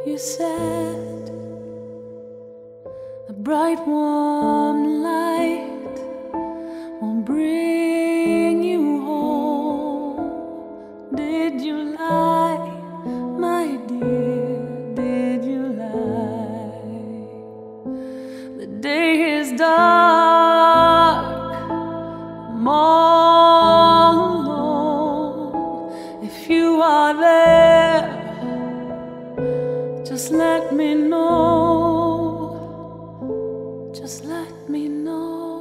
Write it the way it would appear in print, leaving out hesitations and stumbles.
You said the bright warm light won't bring you home. Did you lie, my dear? Did you lie? The day is dark, I'm all alone. If you are there, just let me know. Just let me know.